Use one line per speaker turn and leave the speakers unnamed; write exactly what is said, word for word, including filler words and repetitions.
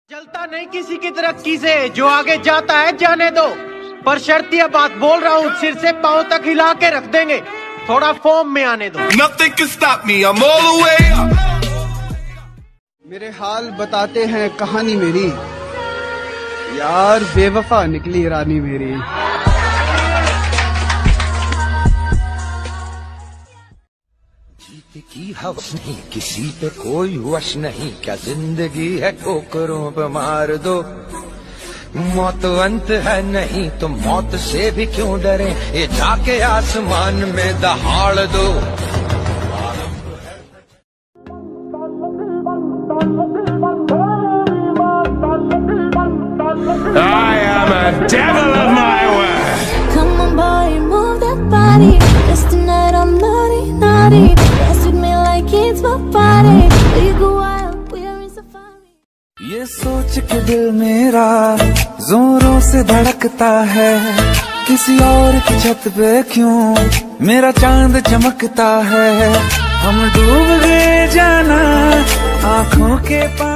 जलता नहीं किसी की तरक्की से, जो आगे जाता है जाने दो। पर शर्त ये बात बोल रहा हूँ, सिर से पांव तक हिला के रख देंगे, थोड़ा फॉर्म में आने दो।
Nothing can stop me, I'm all the way up.
मेरे हाल बताते हैं कहानी मेरी, यार बेवफा निकली रानी मेरी।
जीत की हवस नहीं, किसी पे कोई वश नहीं, क्या जिंदगी है ठोकरों पे मार दो। मौत अंत है नहीं तो मौत से भी क्यों डरे, ये जाके आसमान में दहाड़ दो।
I am a devil of my word.
Come on boy, move that body. Just tonight I'm naughty, naughty. Dance with me like it's my party. We go wild, we're in safari.
ये सोच के दिल मेरा जोरों से धड़कता है, किसी और की छत पे क्यों मेरा चांद चमकता है। हम डूब गए जाना आँखों के पास।